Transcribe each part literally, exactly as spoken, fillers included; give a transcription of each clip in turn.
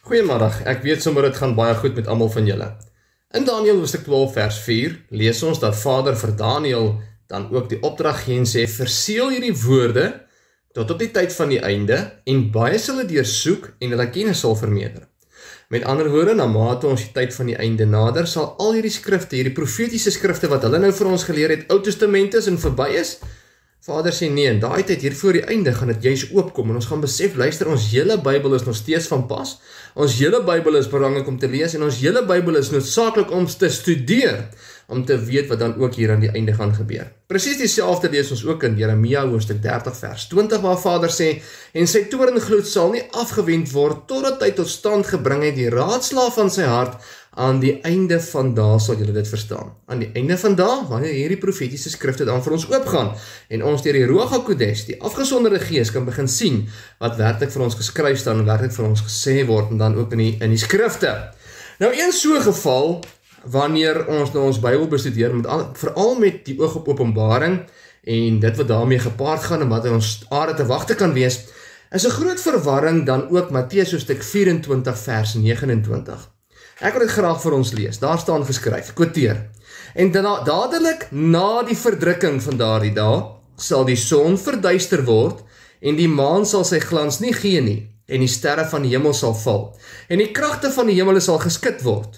Goeiemiddag, ek weet sommer dit gaan baie goed met almal van julle. In Daniël hoofstuk twaalf vers vier lees ons dat Vader vir Daniël dan ook die opdrag gee en sê, verseël hierdie woorde tot op die tyd van die einde en baie sal dit deursoek en hulle kennis sal vermeerder. Met ander woorde, na mate ons die tyd van die einde nader, sal al hierdie skrifte, hierdie profetiese skrifte wat hulle nou vir ons geleer het, Ou Testament is en verby is, Vader sê nee, en daai tyd hier voor die einde gaan dit juist oopkom en ons gaan besef, luister, ons hele Bybel is nog steeds van pas, ons hele Bybel is belangrik om te lees en ons hele Bybel is noodsaaklik om te studeer, om te weet wat dan ook hier aan die einde gaan gebeur. Presies dieselfde lees ons ook in Jeremia hoofstuk dertig vers twintig, waar Vader sê, en sy toorngloed sal nie afgewend word, totdat hy tot stand gebring het die raadslaaf van sy hart, aan die einde van dae sal julle dit verstaan. Aan die einde van dae, wanneer hierdie profetiese skrifte dan vir ons oopgaan, en ons deur die Ruach HaKodesh, die afgesonderde gees, kan begin sien, wat werklik vir ons geskryf staan, en werklik vir ons gesê word, en dan ook in die, in die skrifte. Nou, een so geval, wanneer ons nou ons Bybel bestudeer, met al, veral met die oog op Openbaring, en dit wat daarmee gepaard gaan, en wat in ons aarde te wagte kan wees, is 'n groot verwarring dan ook Matteus hoofstuk vyf-en-twintig vers negen-en-twintig. Ek wil dit graag vir ons lees, daar staan geskryf, quoteer, en da dadelik na die verdrukking van daardie dae, sal die son verduister word, en die maan sal sy glans nie gee nie, en die sterre van die hemel sal val, en die kragte van die hemel sal geskit word,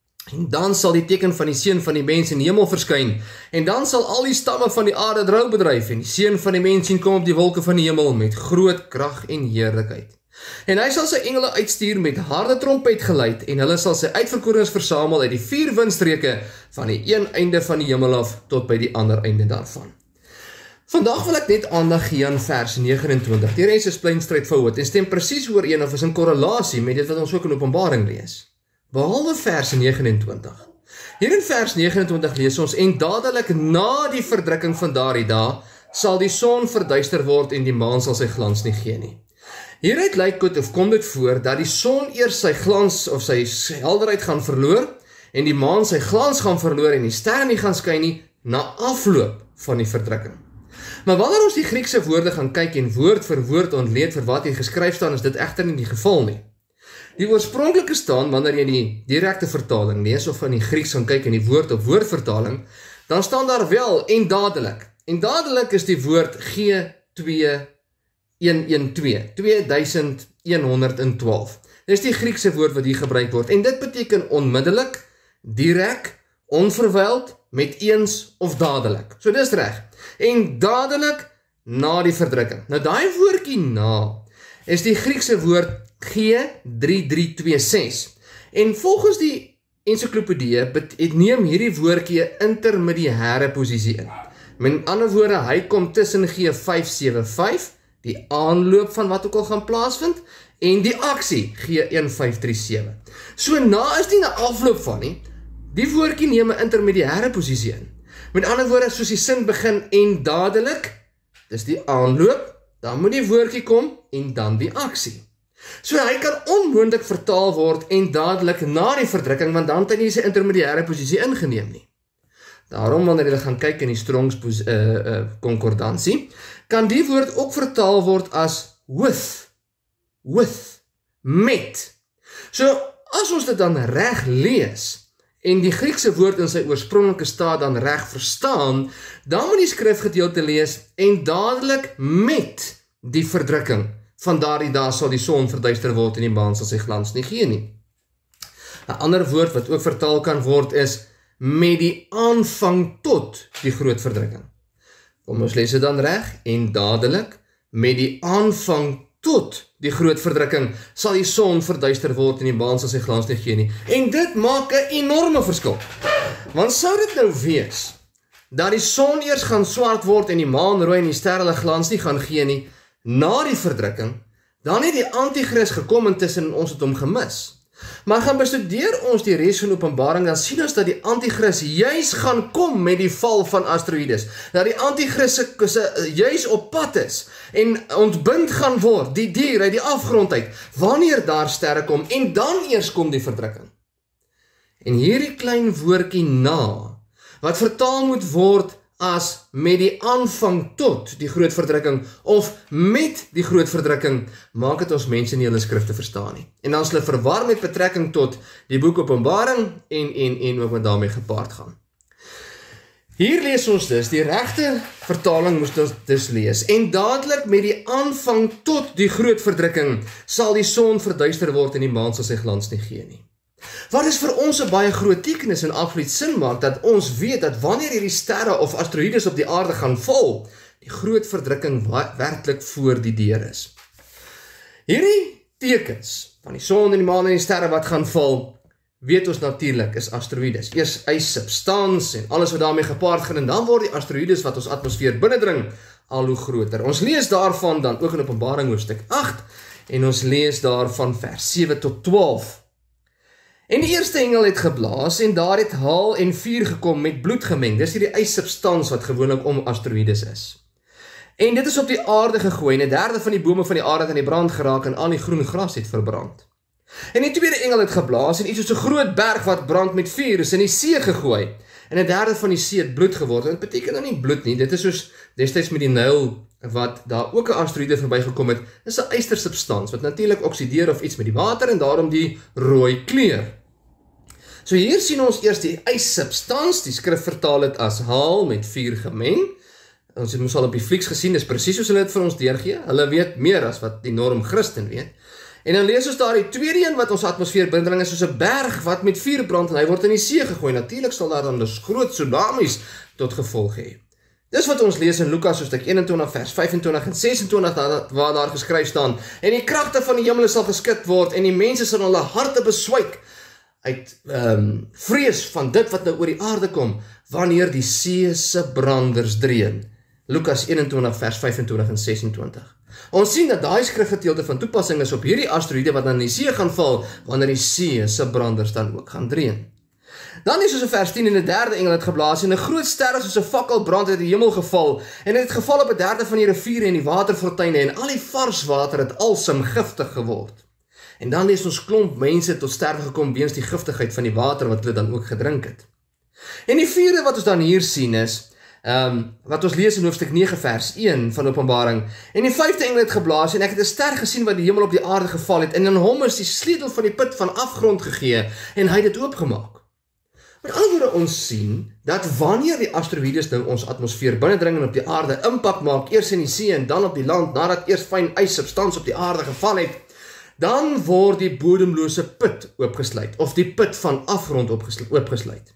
en dan sal die teken van die seun van die mens in die hemel verskyn, en dan sal al die stamme van die aarde trou bedryf, en die seun van die mens sien kom op die wolke van die hemel, met groot krag en heerlikheid. En hy sal sy engele uitstuur met harde trompet geluid, en hulle sal sy uitverkorens versamel uit die vier windstreke van die een einde van die hemel af tot by die ander einde daarvan. Vandag wil ek net aandag gee aan vers negen-en-twintig. Die res is plain straightforward en stem presies ooreen of is in korrelasie met dit wat ons ook in Openbaring lees. Behalwe vers negen-en-twintig. Hier in vers negen-en-twintig lees ons, en dadelik na die verdrukking van daardie dae, sal die son verduister word en die maan sal sy glans nie gee nie. Hieruit lyk dit of kom dit voor dat die son eers sy glans of sy helderheid gaan verloor en die maan sy glans gaan verloor en die sterre nie gaan skyn nie na afloop van die verdrukking. Maar wanneer ons die Griekse woorde gaan kyk en woord vir woord ontleed vir wat hier geskryf staan, is dit egter nie die geval nie. Die oorspronklike staan, wanneer jy die direkte vertaling lees of in die Grieks gaan kyk in die woord op woord vertaling, dan staan daar wel en dadelik. En dadelik is die woord G twee een twee, twee duisend een honderd en twaalf. Dit is die Griekse woord wat hier gebruik word. En dit beteken onmiddellik, direk, onverwyld, met eens of dadelik. So dis reg. En dadelik na die verdrukking. Nou daai woordjie na is die Griekse woord G drie drie twee ses. En volgens die ensiklopedie neem hierdie woordjie 'n intermediêre posisie in. Met ander woorde, hy kom tussen G vyf sewe vyf, die aanloop van wat ook al gaan plaasvind, en die aksie, G een vyf drie sewe. So na is nie na afloop van nie, die woordjie neem 'n intermediêre posisie in. Met ander woorde, soos die sin begin, en dadelik, dis die aanloop, dan moet die woordjie kom, en dan die aksie. So hy kan onmoontlik vertaal word, en dadelik na die verdrukking, want dan het hy nie sy intermediêre posisie ingeneem nie. Daarom, wanneer jy gaan kyk in die Strongs uh, uh, konkordansie, kan die woord ook vertaal word as with, with, met. So, as ons dit dan reg lees, en die Griekse woord in sy oorspronklike staat dan reg verstaan, dan moet die skrifgedeelte lees, en dadelik met die verdrukking, van daardie dae sal die son verduister word en die maan sal sy glans nie gee nie. 'n ander woord wat ook vertaal kan word is, met die aanvang tot die groot verdrukking. Kom ons lees dit dan reg, en dadelik, met die aanvang tot die groot verdrukking, sal die son verduister word en die maan sal sy glans nie gee nie. En dit maak 'n enorme verskil. Want sou dit nou wees, dat die son eers gaan swart word en die maan rooi en die sterre hulle glans nie gaan gee nie, na die verdrukking, dan het die antichrist gekom en tussen ons het hom gemis. Maar gaan bestudeer ons die res van Openbaring, dan sien ons dat die antichrist juis gaan kom met die val van asteroïdes, dat die antichrist juis op pad is, en ontbind gaan word, die dier uit die afgrond uit, wanneer daar sterre kom, en dan eers kom die verdrukking. En hierdie klein woordjie na, wat vertaal moet word as met die aanvang tot die groot verdrukking of met die groot verdrukking, maak dit ons mense nie hulle skrifte verstaan nie. En dan is hulle verwar met betrekking tot die boek Openbaring en, en, en ook wat daarmee gepaard gaan. Hier lees ons dus, die regte vertaling moes ons dus lees, en dadelik met die aanvang tot die groot verdrukking sal die son verduister word en die maan sal sy glans nie gee nie. Wat is vir ons 'n baie groot tekenis en absoluut sin maak, dat ons weet dat wanneer hierdie sterre of asteroïdes op die aarde gaan val, die groot verdrukking werklik voor die deur is. Hierdie tekens van die son en die maan en die sterre wat gaan val, weet ons natuurlik is asteroïdes. Eers ys, substans en alles wat daarmee gepaard gaan, en dan word die asteroïdes wat ons atmosfeer binnendring al hoe groter. Ons lees daarvan dan ook in Openbaring hoofstuk agt, en ons lees daarvan vers sewe tot twaalf. En die eerste engel het geblaas, en daar het haal en vuur gekom met bloed gemeng. Dis hierdie ijssubstans wat gewoonlik om asteroïdes is. En dit is op die aarde gegooi, en 'n derde van die bome van die aarde het aan die brand geraak, en al die groen gras het verbrand. En die tweede engel het geblaas, en iets soos 'n groot berg wat brand met vuur is in die see gegooi. En 'n derde van die see het bloed geword. En dit beteken nou nie bloed nie, dit is soos destyds met die Nyl, wat daar ook 'n asteroïde verbygekom het, is 'n ystersubstans, wat natuurlik oksideer of iets met die water, en daarom die rooi kleur. So hier sien ons eers die yssubstans, die skrif vertaal het as haal met vuur gemeng. Ons het ons al op die flieks gesien, dis presies soos hulle dit vir ons deurgee. Hulle weet meer as wat die norm Christen weet. En dan lees ons daar die tweede een wat ons atmosfeer binnendring is soos 'n berg wat met vuur brand, en hy word in die see gegooi. Natuurlik sal daar dan dus groot tsunamies tot gevolg hê. Dis wat ons lees in Lukas hoofstuk eenentwintig vers vyfentwintig en sesentwintig waar daar geskryf staan: en die kragte van die hemel sal geskit word, en die mense sal hulle harte beswyk uit um, vrees van dit wat nou oor die aarde kom, wanneer die see se branders dreun. Lukas eenentwintig vers vyfentwintig en sesentwintig. Ons sien dat daai skrifgedeelte van toepassing is op hierdie asteroïde wat dan in die see gaan val, wanneer die see se branders dan ook gaan dreun. Dan is soos in vers tien, en 'n derde engel het geblaas, en 'n groot ster soos 'n fakkel brand uit die hemel geval, en het geval op 'n derde van die riviere en die waterfonteine, en al die vars water het alsem giftig geword. En dan is ons klomp mense tot sterwe gekom weens die giftigheid van die water wat hulle dan ook gedrink het. En die vierde wat ons dan hier sien is, um, wat ons lees in hoofstuk nege vers een van Openbaring, en die vyfde engel het geblaas, en ek het 'n ster gesien wat die hemel op die aarde geval het, en in hom is die sleutel van die put van afgrond gegee, en hy het dit oopgemaak. Met ander woorde, ons sien dat wanneer die asteroïdes nou ons atmosfeer binnendring en op die aarde impak maak, eers in die see en dan op die land, nadat eers fyn yssubstans op die aarde geval het, dan word die bodemlose put oopgesluit, of die put van afgrond oopgesluit.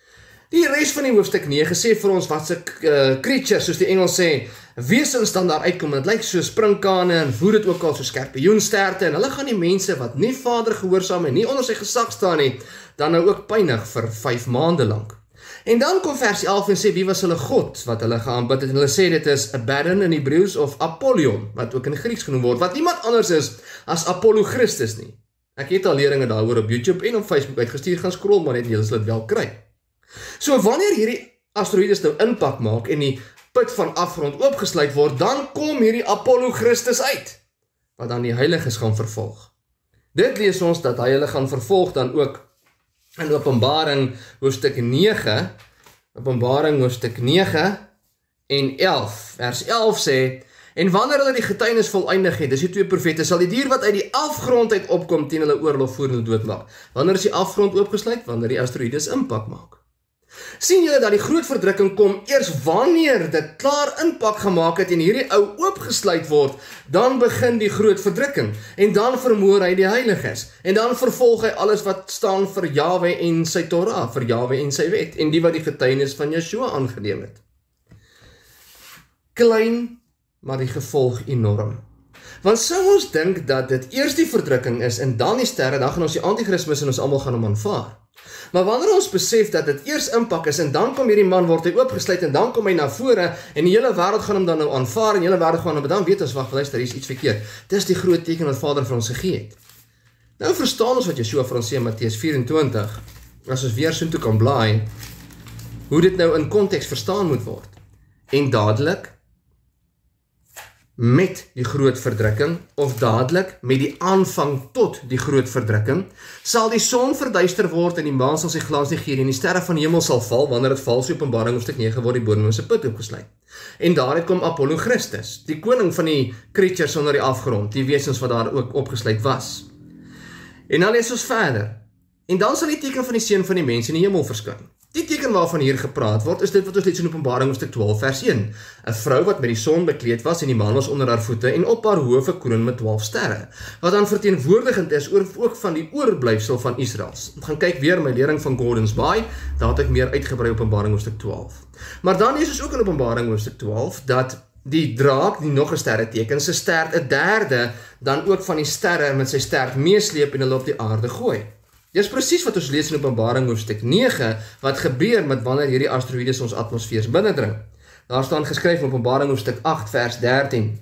Die res van die hoofstuk nege sê vir ons wat se uh, creatures, soos die Engels sê, wesens dan daar uitkom, en het lyk so springkane, en voer dit ook al so skorpioensterte, en hulle gaan die mense wat nie Vader gehoorsaam en nie onder sy gesag staan nie, dan nou ook pynig vir vyf maande lank. En dan kom vers elf en sê, wie was hulle God, wat hulle geaanbid het, en hulle sê dit is Abaddon in Hebreeus, of Apollyon, wat ook in Grieks genoem word, wat niemand anders is as Apollo Christus nie. Ek het al leringe daaroor op YouTube en op Facebook uitgestuur, gaan scroll maar net, en julle sal dit wel kry. So wanneer hierdie asteroïdes nou impak maak, en die put van afgrond oopgesluit word, dan kom hierdie Apollo Christus uit, wat dan die heiliges gaan vervolg. Dit lees ons dat hy hulle gaan vervolg dan ook in Openbaring hoofstuk nege, Openbaring hoofstuk nege en elf, vers elf sê, en wanneer hulle die getuienis voleindig het, dis die twee profete, sal die dier wat uit die afgrond uit opkom, teen hulle oorlog voer en hulle doodmaak. Wanneer is die afgrond oopgesluit? Wanneer die asteroïdes impak maak. Sien julle dat die groot verdrukking kom eers wanneer dit klaar impak gemaak het en hierdie ou oopgesluit word, dan begin die groot verdrukking, en dan vermoor hy die heiliges, en dan vervolg hy alles wat staan vir Jahwe en sy Torah, vir Jahwe en sy wet, en die wat die getuienis van Yeshua aangeneem het. Klein, maar die gevolg enorm. Want sou ons dink dat dit eers die verdrukking is, en dan die sterre, dan gaan ons die antichrist en ons almal gaan hom aanvaar. Maar wanneer ons besef dat dit eers impak is, en dan kom hierdie man, word hy oopgesluit, en dan kom hy na vore, en die hele wêreld gaan hom dan nou aanvaar, en die hele wêreld gaan hom, dan weet ons, wag, luister, hier is iets verkeerd. Dis die groot teken wat Vader vir ons gegee het. Nou verstaan ons wat Yeshua vir ons sê in Matteus vyf-en-twintig, as ons weer soontoe kan blaai, hoe dit nou in konteks verstaan moet word. En dadelik, met die groot verdrukking, of dadelik met die aanvang tot die groot verdrukking, sal die son verduister word en die maan sal sy glans nie gee en die sterre van die hemel sal val, wanneer dit val, so Openbaring hoofstuk nege word die bodemlose put oopgesluit. En daaruit kom Apollo Christus, die koning van die creatures onder die afgrond, die wesens wat daar ook opgesluit was. En dan lees ons verder. En dan sal die teken van die seun van die mens in die hemel verskyn. Die teken waarvan hier gepraat word, is dit wat ons lees in Openbaring hoofstuk twaalf vers een. 'n Vrou wat met die son bekleed was en die maan was onder haar voete en op haar hoof 'n kroon met twaalf sterre, wat dan verteenwoordigend is oor ook van die oorblyfsel van Israels. Ek gaan kyk weer my lering van Gordons Bay, daar het ek meer uitgebrei Openbaring hoofstuk twaalf. Maar dan lees ons ook in Openbaring hoofstuk twaalf dat die draak, die nog 'n sterre teken, sy stert 'n derde dan ook van die sterre met sy stert meesleep en hulle op die aarde gooi. Dis presies wat ons lees in Openbaring hoofstuk nege, wat gebeur met wanneer hierdie asteroïdes ons atmosfeers binnendring. Daar staan geskryf in Openbaring hoofstuk agt vers dertien.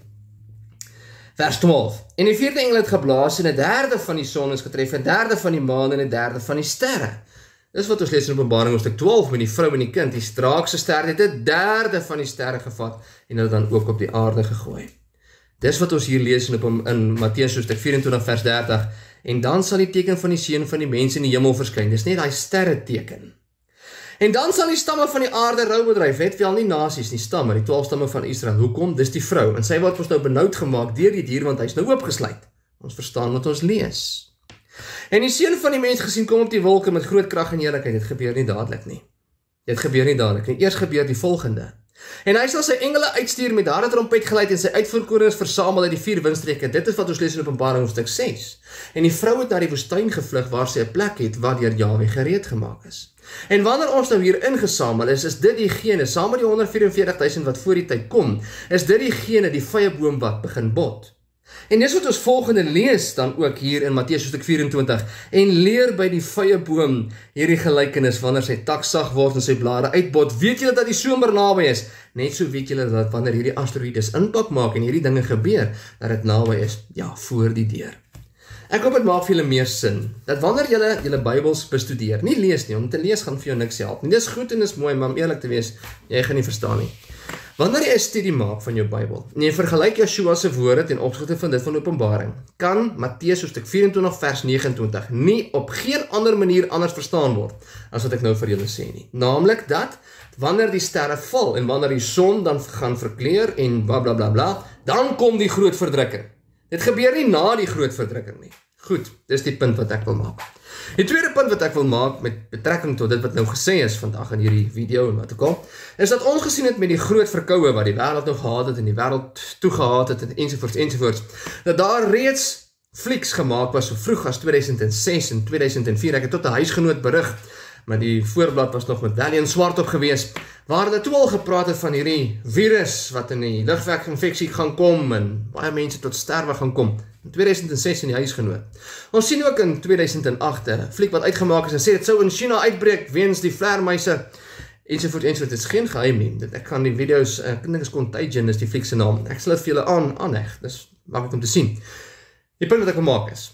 Vers twaalf. En die vierde engel het geblaas en 'n derde van die son is getref, 'n derde van die maan en 'n derde van die sterre. Dis wat ons lees in Openbaring hoofstuk twaalf met die vrou en die kind. Die draak se stert het 'n derde van die sterre gevat en hulle dan ook op die aarde gegooi. Dis wat ons hier lees in, in Matteus hoofstuk vyf-en-twintig vers dertig. En dan sal die teken van die seun van die mens in die hemel verskyn. Dis net daai sterre teken. En dan sal die stamme van die aarde rou bedryf, het wel nie nasies nie, stamme, die twaalf stamme van Israel. Hoekom? Dis die vrou. En sy word ons nou benoud gemaak deur die dier, want hy's nou oopgesluit. Ons verstaan wat ons lees. En die seun van die mens gesien kom op die wolke met groot krag en heerlikheid. Dit gebeur nie dadelik nie. Dit gebeur nie dadelik nie. Eers gebeur die volgende. En hy sal sy engele uitstuur met harde trompet geluid en sy uitvoerkoorers versamel uit die vier windstreke. Dit is wat ons lees in Openbaring hoofstuk ses. En die vrou het na die woestyn gevlug waar sy 'n plek het waar deur Jahwe gereed gemaak is. En wanneer ons nou hier ingesamel is, is dit diegene, saam met die honderd vyf en veertig duisend wat voor die tyd kom, is dit diegene die vyeboom wat begin bot. En dis wat ons volgende lees dan ook hier in Matteus hoofstuk vyf-en-twintig, en leer by die vyeboom hierdie gelykenis, wanneer sy tak sag word en sy blare uitbot, weet julle dat die somer naby is, net so weet julle dat wanneer hierdie asteroïdes impak maak en hierdie dinge gebeur, dat dit naby is, ja, voor die deur. Ek hoop dit maak vir julle meer sin, dat wanneer julle julle Bybels bestudeer, nie lees nie, om te lees gaan vir jou niks help nie, dis goed en dis mooi, maar om eerlik te wees, jy gaan nie verstaan nie. Wanneer jy 'n studie maak van jou Bybel, en jy vergelyk Yeshua se woorde ten opsigte van dit van Openbaring, kan Matteus hoofstuk vyf-en-twintig vers negenentwintig nie op geen ander manier anders verstaan word, as wat ek nou vir julle sê nie. Naamlik dat, wanneer die sterre val, en wanneer die son dan gaan verkleur, en bla bla bla bla, dan kom die groot verdrukking. Dit gebeur nie na die groot verdrukking nie. Goed, dis die punt wat ek wil maak. Die tweede punt wat ek wil maak met betrekking tot dit wat nou gesê is vandag in hierdie video en wat ook al, is dat ons gesien het met die groot verkoue wat die wêreld nou gehad het en die wêreld toegehaat het en ensovoorts ensovoorts, dat daar reeds flieks gemaak was so vroeg as tweeduisend ses en tweeduisend vier. Ek het tot 'n huisgenoot berig, maar die voorblad was nog met Valiant swart op gewees, waar hulle toe al gepraat het van hierdie virus wat in die lugweginfeksie gaan kom en baie mense tot sterwe gaan kom. In tweeduisend ses in die huisgenoot. Ons sien ook in tweeduisend agt 'n fliek wat uitgemaak is en sê dit sou in China uitbreek weens die vleermuise ensovoorts ensovoorts. Dit is geen geheim nie. Dit ek kan die video's, ek dink is Contagion is die fliek se naam. Ek sal dit vir julle aan aanheg. Dis maklik om te sien. Die punt wat ek wil maak is,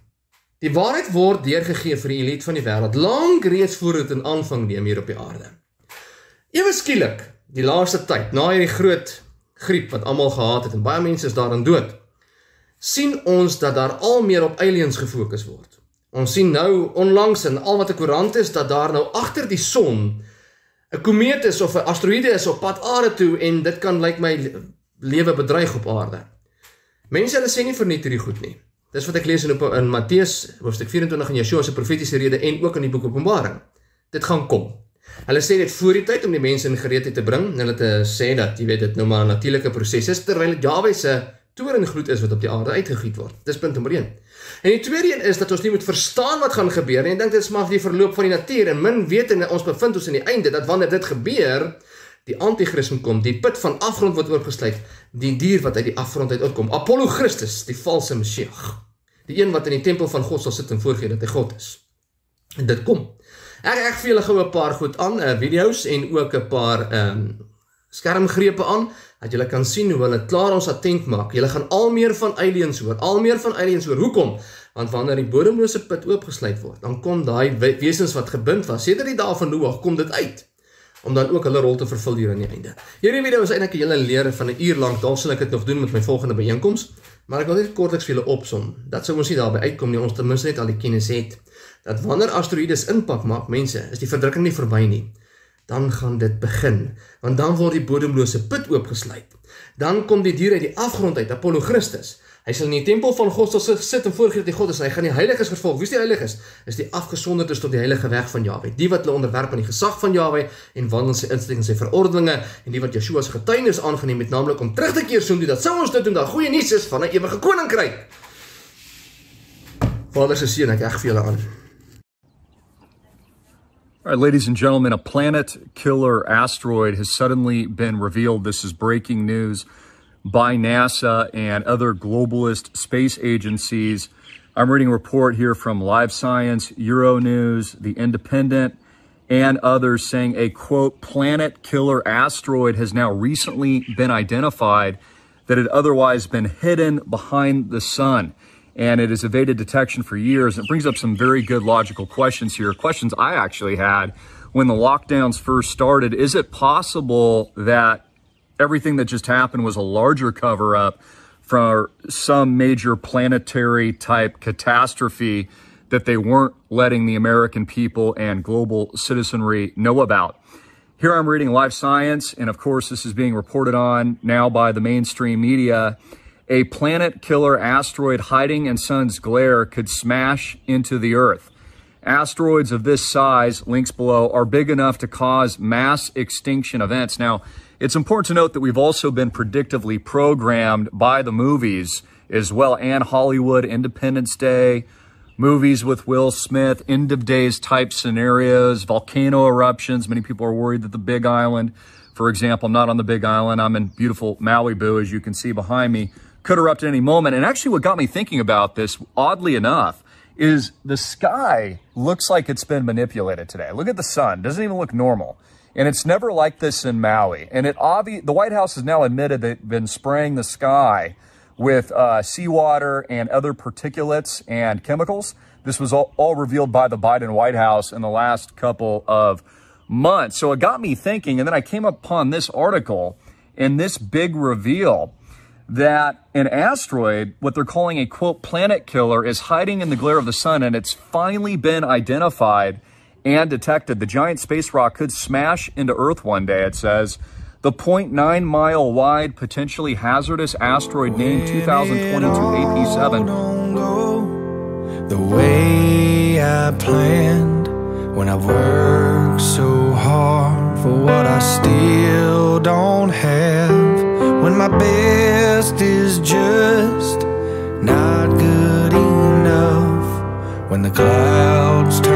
die waarheid word deurgegee vir die elite van die wêreld lank reeds voor dit in aanvang neem hier op die aarde. Ewe skielik, die laaste tyd, na hierdie groot griep wat almal gehad het en baie mense is daarin dood, sien ons dat daar al meer op aliens gefokus word. Ons sien nou onlangs in al wat 'n koerant is, dat daar nou agter die son 'n komeet is of 'n asteroïde is op pad aarde toe en dit kan lyk my lewe bedreig op aarde. Mense hulle sê nie verniet hierdie goed nie. Dis wat ek lees in, in Matteus hoofstuk vyf-en-twintig in Yeshua se profetiese rede en ook in die boek Openbaring. Dit gaan kom. Hulle sê dit voor die tyd om die mense in gereedheid te bring, en hulle te sê dat, jy weet, dit nou maar 'n natuurlike proses is, terwyl dit Jahwe se torenvloed is wat op die aarde uitgegiet word. Dis punt nommer een. En die tweede een is dat ons nie moet verstaan wat gaan gebeur, en ek dink dit is maar die verloop van die natuur, en min weet en ons bevind ons in die einde, dat wanneer dit gebeur, die antichrist kom, die put van afgrond word oopgesluit, die dier wat uit die afgrond uit uitkom, Apollo Christus, die valse Messias, die een wat in die tempel van God sal sit en voorgee dat hy God is. En dit kom. Ek ek vir julle gou 'n paar goed aan, uh, video's en ook 'n paar um, skermgrepe aan, dat julle kan sien hoe hulle klaar ons attent maak. Julle gaan al meer van aliens hoor, al meer van aliens hoor. Hoekom? Want wanneer die bodemlose put oopgesluit word, dan kom daai wesens wat gebind was, sedert die dae van Noag, kom dit uit. om dan ook hulle rol te vervul hier aan die einde. Hierdie video is eintlik 'n hele leer van 'n uur lank, dalk sal ek dit nog doen met my volgende byeenkoms, maar ek wil net kortliks vir julle opsom. Dat sou ons nie daarby uitkom nie, ons ten minste net al die kennis het, dat wanneer asteroïdes impak maak, mense, is die verdrukking nie verby nie. Dan gaan dit begin, want dan word die bodemlose put oopgesluit. Dan kom die dier uit die afgrond uit, Apollo Christus. Hy sal in die tempel van God sal sit en voorgee dat die God is, en hy gaan die heiliges vervolg. Wie is die heiliges? Is die afgesonderdes tot die heilige weg van Jahwe. Die wat hulle onderwerp aan die gesag van Jahwe en wandel sy instellings en sy verordeninge, en die wat Yeshua se getuienis aangeneem het, naamlik om terug te keer soontoe, dat sou ons dit doen, dat goeie nuus is van 'n ewige koninkryk. Vader se seën, ek reg vir julle aan. All right, ladies and gentlemen, a planet killer asteroid has suddenly been revealed. This is breaking news by NASA and other globalist space agencies. I'm reading a report here from Live Science, Euronews, The Independent, and others saying a, quote, planet killer asteroid has now recently been identified that had otherwise been hidden behind the sun. And it has evaded detection for years. It brings up some very good logical questions here, questions I actually had when the lockdowns first started. Is it possible that everything that just happened was a larger cover-up for some major planetary type catastrophe that they weren't letting the American people and global citizenry know about? Here I'm reading Live Science, and of course this is being reported on now by the mainstream media. A planet killer asteroid hiding in sun's glare could smash into the Earth. Asteroids of this size, links below, are big enough to cause mass extinction events. Now, it's important to note that we've also been predictively programmed by the movies as well, and Hollywood, Independence Day, movies with Will Smith, end of days type scenarios, volcano eruptions. Many people are worried that the Big Island, for example, I'm not on the Big Island, I'm in beautiful Malibu, as you can see behind me, could erupt at any moment. And actually what got me thinking about this, oddly enough, is the sky looks like it's been manipulated today. Look at the sun, doesn't even look normal. And it's never like this in Maui. And it obvi- the White House has now admitted they've been spraying the sky with uh, seawater and other particulates and chemicals. This was all, all revealed by the Biden White House in the last couple of months. So it got me thinking, and then I came upon this article and this big reveal that an asteroid, what they're calling a, quote, planet killer, is hiding in the glare of the sun, and it's finally been identified and detected. The giant space rock could smash into Earth one day, it says. The zero point nine mile wide, potentially hazardous asteroid named two thousand twenty-two A P seven. The way I planned, when I worked so hard for what I still don't have, when my best is just not good enough, when the clouds